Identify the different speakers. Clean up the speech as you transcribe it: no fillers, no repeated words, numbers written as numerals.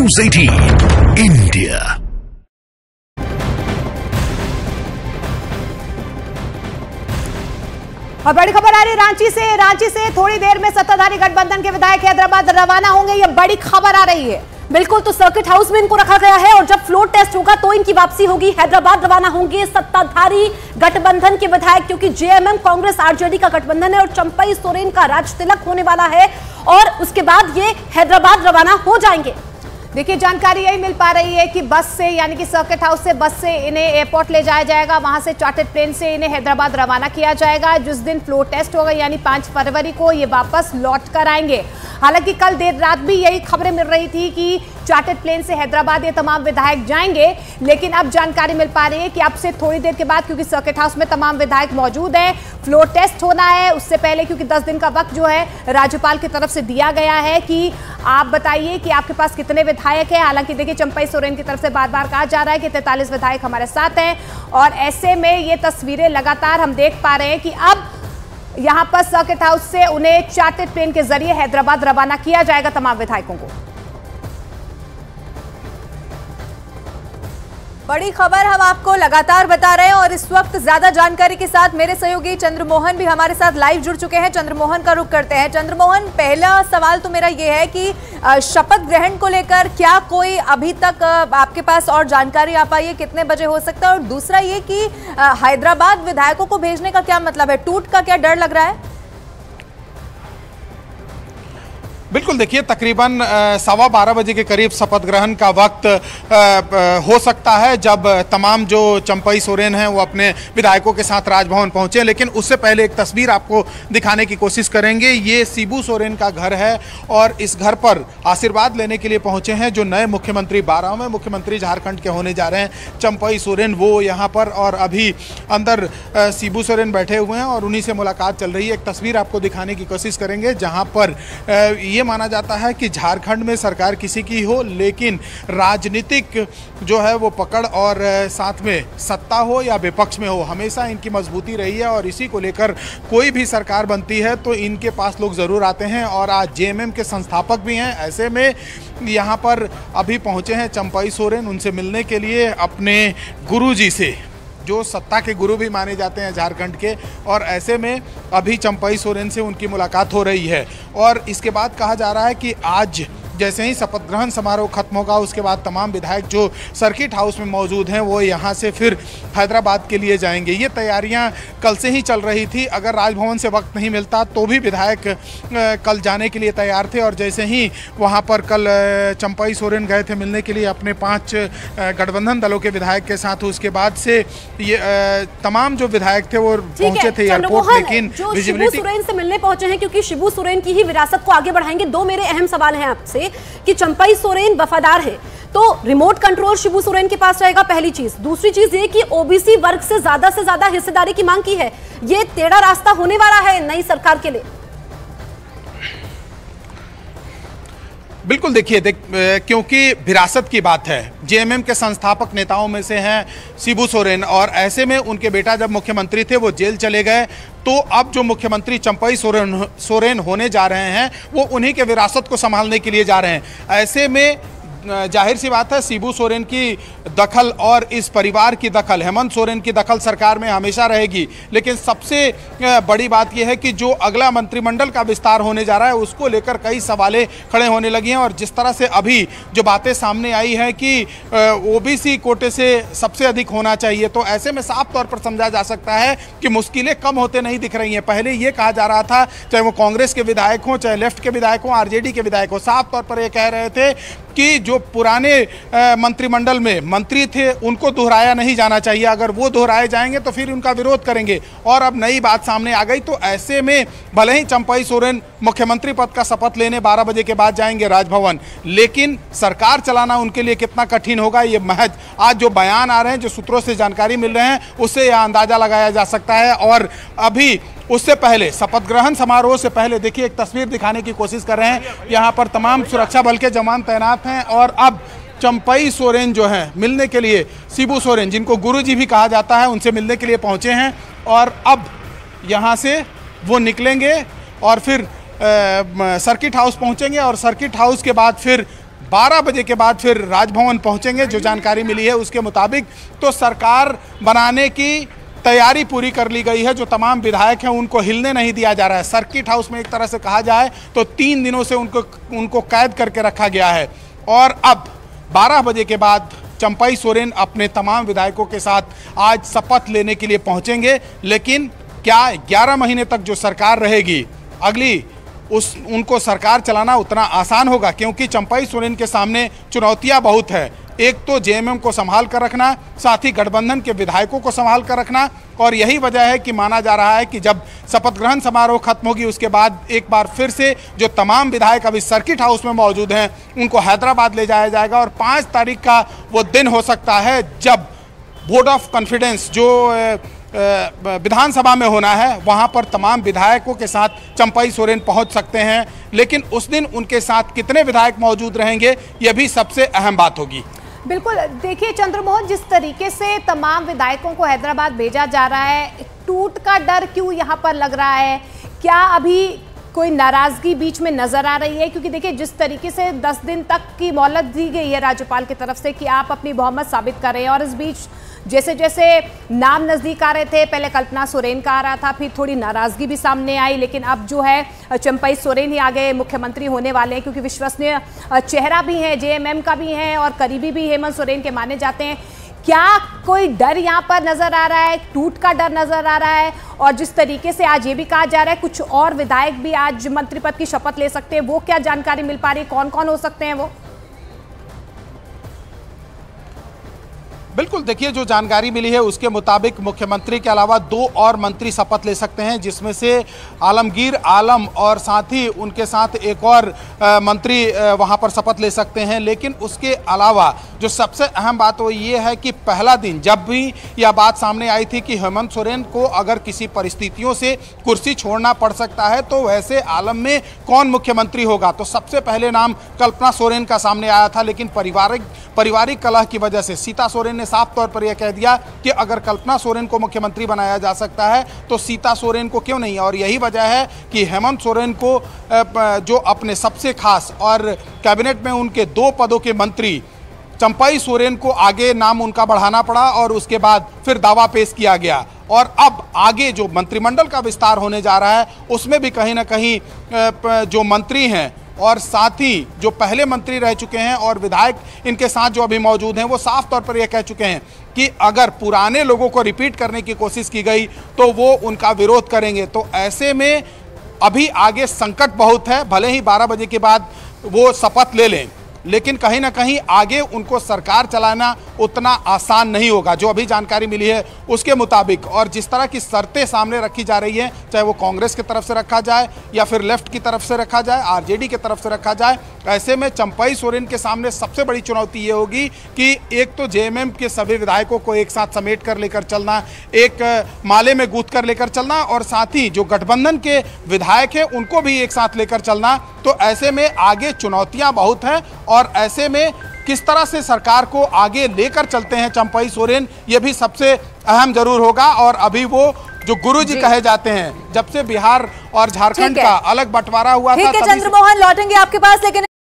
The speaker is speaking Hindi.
Speaker 1: News 18 India।
Speaker 2: और बड़ी खबर आ रही है रांची से थोड़ी देर में सत्ताधारी गठबंधन के विधायक हैदराबाद रवाना होंगे। ये बड़ी खबर आ रही है। बिल्कुल, तो सर्किट हाउस में इनको रखा गया है और जब फ्लोर टेस्ट होगा तो इनकी वापसी होगी। हैदराबाद रवाना होंगे सत्ताधारी गठबंधन के विधायक, क्योंकि जेएमएम कांग्रेस आरजेडी का गठबंधन है और चंपई सोरेन का राज तिलक होने वाला है और उसके बाद ये हैदराबाद रवाना हो जाएंगे। देखिए, जानकारी यही मिल पा रही है कि बस से, यानी कि सर्किट हाउस से बस से इन्हें एयरपोर्ट ले जाया जाएगा, वहां से चार्टर्ड प्लेन से इन्हें हैदराबाद रवाना किया जाएगा। जिस दिन फ्लोर टेस्ट होगा यानी 5 फरवरी को ये वापस लौट कर आएंगे। हालांकि कल देर रात भी यही खबरें मिल रही थी कि चार्टर्ड प्लेन से हैदराबाद ये तमाम विधायक जाएंगे, लेकिन अब जानकारी मिल पा रही है कि अब से थोड़ी देर के बाद, क्योंकि सर्किट हाउस में तमाम विधायक मौजूद हैं, फ्लोर टेस्ट होना है उससे पहले, क्योंकि 10 दिन का वक्त जो है राज्यपाल की तरफ से दिया गया है कि आप बताइए कि आपके पास कितने विधायक हैं। हालांकि देखिए, चंपई सोरेन की तरफ से बार बार कहा जा रहा है कि 43 विधायक हमारे साथ हैं और ऐसे में ये तस्वीरें लगातार हम देख पा रहे हैं कि अब यहां पर सर्किट हाउस से उन्हें चार्टर्ड प्लेन के जरिए हैदराबाद रवाना किया जाएगा तमाम विधायकों को।
Speaker 3: बड़ी खबर हम आपको लगातार बता रहे हैं और इस वक्त ज्यादा जानकारी के साथ मेरे सहयोगी चंद्रमोहन भी हमारे साथ लाइव जुड़ चुके हैं। चंद्रमोहन का रुख करते हैं। चंद्रमोहन, पहला सवाल तो मेरा ये है कि शपथ ग्रहण को लेकर क्या कोई अभी तक आपके पास और जानकारी आ पाई है, कितने बजे हो सकता है? और दूसरा ये कि हैदराबाद विधायकों को भेजने का क्या मतलब है, टूट का क्या डर लग रहा है?
Speaker 4: बिल्कुल, देखिए, तकरीबन 12:15 बजे के करीब शपथ ग्रहण का वक्त हो सकता है, जब तमाम जो चंपई सोरेन हैं वो अपने विधायकों के साथ राजभवन पहुंचे। लेकिन उससे पहले एक तस्वीर आपको दिखाने की कोशिश करेंगे। ये शिबू सोरेन का घर है और इस घर पर आशीर्वाद लेने के लिए पहुंचे हैं जो नए मुख्यमंत्री, 12वें मुख्यमंत्री झारखंड के होने जा रहे हैं, चंपई सोरेन, वो यहाँ पर। और अभी अंदर शिबू सोरेन बैठे हुए हैं और उन्हीं से मुलाकात चल रही है। एक तस्वीर आपको दिखाने की कोशिश करेंगे जहाँ पर ये माना जाता है कि झारखंड में सरकार किसी की हो, लेकिन राजनीतिक जो है वो पकड़ और साथ में सत्ता हो या विपक्ष में हो, हमेशा इनकी मजबूती रही है और इसी को लेकर कोई भी सरकार बनती है तो इनके पास लोग ज़रूर आते हैं। और आज जेएमएम के संस्थापक भी हैं, ऐसे में यहाँ पर अभी पहुँचे हैं चंपई सोरेन उनसे मिलने के लिए, अपने गुरुजी से, जो सत्ता के गुरु भी माने जाते हैं झारखंड के। और ऐसे में अभी चंपई सोरेन से उनकी मुलाकात हो रही है। और इसके बाद कहा जा रहा है कि आज जैसे ही शपथ ग्रहण समारोह खत्म होगा उसके बाद तमाम विधायक जो सर्किट हाउस में मौजूद हैं वो यहाँ से फिर हैदराबाद के लिए जाएंगे। ये तैयारियाँ कल से ही चल रही थी। अगर राजभवन से वक्त नहीं मिलता तो भी विधायक कल जाने के लिए तैयार थे। और जैसे ही वहाँ पर कल चंपई सोरेन गए थे मिलने के लिए अपने 5 गठबंधन दलों के विधायक के साथ, उसके बाद से ये तमाम जो विधायक थे वो पहुंचे थे एयरपोर्ट। लेकिन
Speaker 2: शिबू सोरेन से मिलने पहुंचे हैं क्योंकि शिबू सोरेन की ही विरासत को आगे बढ़ाएंगे। 2 मेरे अहम सवाल हैं आपसे कि चंपई सोरेन वफादार है तो रिमोट कंट्रोल शिबू सोरेन के पास रहेगा, पहली चीज। दूसरी चीज ये कि ओबीसी वर्ग से ज्यादा हिस्सेदारी की मांग की है। ये टेढ़ा रास्ता होने वाला है नई सरकार के लिए।
Speaker 4: बिल्कुल, देखिए क्योंकि विरासत की बात है, जेएमएम के संस्थापक नेताओं में से हैं शिबू सोरेन और ऐसे में उनके बेटा जब मुख्यमंत्री थे वो जेल चले गए, तो अब जो मुख्यमंत्री चंपई सोरेन होने जा रहे हैं वो उन्हीं के विरासत को संभालने के लिए जा रहे हैं। ऐसे में जाहिर सी बात है शिबू सोरेन की दखल और इस परिवार की दखल, हेमंत सोरेन की दखल सरकार में हमेशा रहेगी। लेकिन सबसे बड़ी बात यह है कि जो अगला मंत्रिमंडल का विस्तार होने जा रहा है उसको लेकर कई सवालें खड़े होने लगी हैं। और जिस तरह से अभी जो बातें सामने आई हैं कि ओबीसी कोटे से सबसे अधिक होना चाहिए, तो ऐसे में साफ तौर पर समझा जा सकता है कि मुश्किलें कम होते नहीं दिख रही हैं। पहले ये कहा जा रहा था, चाहे वो कांग्रेस के विधायक हों, चाहे लेफ्ट के विधायक हों, आरजेडी के विधायक हों, साफ तौर पर ये कह रहे थे कि जो पुराने मंत्रिमंडल में मंत्री थे उनको दोहराया नहीं जाना चाहिए, अगर वो दोहराए जाएंगे तो फिर उनका विरोध करेंगे। और अब नई बात सामने आ गई, तो ऐसे में भले ही चंपई सोरेन मुख्यमंत्री पद का शपथ लेने 12 बजे के बाद जाएंगे राजभवन, लेकिन सरकार चलाना उनके लिए कितना कठिन होगा ये महज आज जो बयान आ रहे हैं, जो सूत्रों से जानकारी मिल रहे हैं, उससे यह अंदाजा लगाया जा सकता है। और अभी उससे पहले, शपथ ग्रहण समारोह से पहले, देखिए एक तस्वीर दिखाने की कोशिश कर रहे हैं। यहाँ पर तमाम सुरक्षा बल के जवान तैनात हैं और अब चंपई सोरेन जो हैं मिलने के लिए, शिबू सोरेन जिनको गुरुजी भी कहा जाता है, उनसे मिलने के लिए पहुँचे हैं। और अब यहाँ से वो निकलेंगे और फिर सर्किट हाउस पहुँचेंगे और सर्किट हाउस के बाद फिर 12 बजे के बाद फिर राजभवन पहुंचेंगे। जो जानकारी मिली है उसके मुताबिक तो सरकार बनाने की तैयारी पूरी कर ली गई है। जो तमाम विधायक हैं उनको हिलने नहीं दिया जा रहा है। सर्किट हाउस में एक तरह से कहा जाए तो 3 दिनों से उनको कैद करके रखा गया है। और अब 12 बजे के बाद चंपई सोरेन अपने तमाम विधायकों के साथ आज शपथ लेने के लिए पहुंचेंगे। लेकिन क्या 11 महीने तक जो सरकार रहेगी अगली उनको सरकार चलाना उतना आसान होगा? क्योंकि चंपई सोरेन के सामने चुनौतियां बहुत है। एक तो जेएमएम को संभाल कर रखना, साथ ही गठबंधन के विधायकों को संभाल कर रखना। और यही वजह है कि माना जा रहा है कि जब शपथ ग्रहण समारोह खत्म होगी उसके बाद एक बार फिर से जो तमाम विधायक अभी सर्किट हाउस में मौजूद हैं उनको हैदराबाद ले जाया जाएगा। और 5 तारीख का वो दिन हो सकता है जब वोट ऑफ कॉन्फिडेंस जो विधानसभा में होना है, वहां पर तमाम विधायकों के साथ चंपई सोरेन पहुंच सकते हैं। लेकिन उस दिन उनके साथ कितने विधायक मौजूद रहेंगे यह भी सबसे अहम बात होगी।
Speaker 2: बिल्कुल, देखिए चंद्रमोहन, जिस तरीके से तमाम विधायकों को हैदराबाद भेजा जा रहा है, टूट का डर क्यों यहाँ पर लग रहा है? क्या अभी कोई नाराजगी बीच में नजर आ रही है? क्योंकि देखिए जिस तरीके से 10 दिन तक की मोहलत दी गई है राज्यपाल की तरफ से कि आप अपनी बहुमत साबित करें, और इस बीच जैसे जैसे नाम नजदीक आ रहे थे, पहले कल्पना सोरेन का आ रहा था, फिर थोड़ी नाराजगी भी सामने आई, लेकिन अब जो है चंपई सोरेन ही आगे मुख्यमंत्री होने वाले हैं, क्योंकि विश्वसनीय चेहरा भी है, जेएमएम का भी है और करीबी भी हेमंत सोरेन के माने जाते हैं। क्या कोई डर यहाँ पर नजर आ रहा है? टूट का डर नजर आ रहा है? और जिस तरीके से आज ये भी कहा जा रहा है कुछ और विधायक भी आज मंत्री पद की शपथ ले सकते हैं, वो क्या जानकारी मिल पा रही है? कौन कौन हो सकते हैं वो?
Speaker 4: बिल्कुल, देखिए जो जानकारी मिली है उसके मुताबिक मुख्यमंत्री के अलावा 2 और मंत्री शपथ ले सकते हैं, जिसमें से आलमगीर आलम और साथ ही उनके साथ एक और मंत्री वहां पर शपथ ले सकते हैं। लेकिन उसके अलावा जो सबसे अहम बात वो ये है कि पहला दिन जब भी यह बात सामने आई थी कि हेमंत सोरेन को अगर किसी परिस्थितियों से कुर्सी छोड़ना पड़ सकता है तो वैसे आलम में कौन मुख्यमंत्री होगा, तो सबसे पहले नाम कल्पना सोरेन का सामने आया था। लेकिन पारिवारिक कलह की वजह से सीता सोरेन ने साफ तौर पर यह कह दिया कि अगर कल्पना सोरेन को मुख्यमंत्री बनाया जा सकता है तो सीता सोरेन को क्यों नहीं। और यही वजह है कि हेमंत सोरेन को जो अपने सबसे खास और कैबिनेट में उनके 2 पदों के मंत्री चंपई सोरेन को आगे नाम उनका बढ़ाना पड़ा और उसके बाद फिर दावा पेश किया गया। और अब आगे जो मंत्रिमंडल का विस्तार होने जा रहा है उसमें भी कहीं ना कहीं जो मंत्री हैं और साथ ही जो पहले मंत्री रह चुके हैं और विधायक इनके साथ जो अभी मौजूद हैं वो साफ तौर पर यह कह चुके हैं कि अगर पुराने लोगों को रिपीट करने की कोशिश की गई तो वो उनका विरोध करेंगे। तो ऐसे में अभी आगे संकट बहुत है। भले ही 12 बजे के बाद वो शपथ ले लें, लेकिन कहीं ना कहीं आगे उनको सरकार चलाना उतना आसान नहीं होगा। जो अभी जानकारी मिली है उसके मुताबिक और जिस तरह की शर्तें सामने रखी जा रही हैं, चाहे वो कांग्रेस की तरफ से रखा जाए या फिर लेफ्ट की तरफ से रखा जाए, आरजेडी की तरफ से रखा जाए, ऐसे में चंपई सोरेन के सामने सबसे बड़ी चुनौती ये होगी कि एक तो जेएमएम के सभी विधायकों को एक साथ समेट कर लेकर चलना, एक माले में गूंथ कर लेकर चलना और साथ ही जो गठबंधन के विधायक हैं उनको भी एक साथ लेकर चलना। तो ऐसे में आगे चुनौतियां बहुत हैं और ऐसे में किस तरह से सरकार को आगे लेकर चलते हैं चंपई सोरेन, ये भी सबसे अहम जरूर होगा। और अभी वो जो गुरुजी कहे जाते हैं, जब से बिहार और झारखंड का अलग बंटवारा हुआ था,
Speaker 3: ठीक है चंद्रमोहन, लौटेंगे आपके पास, लेकिन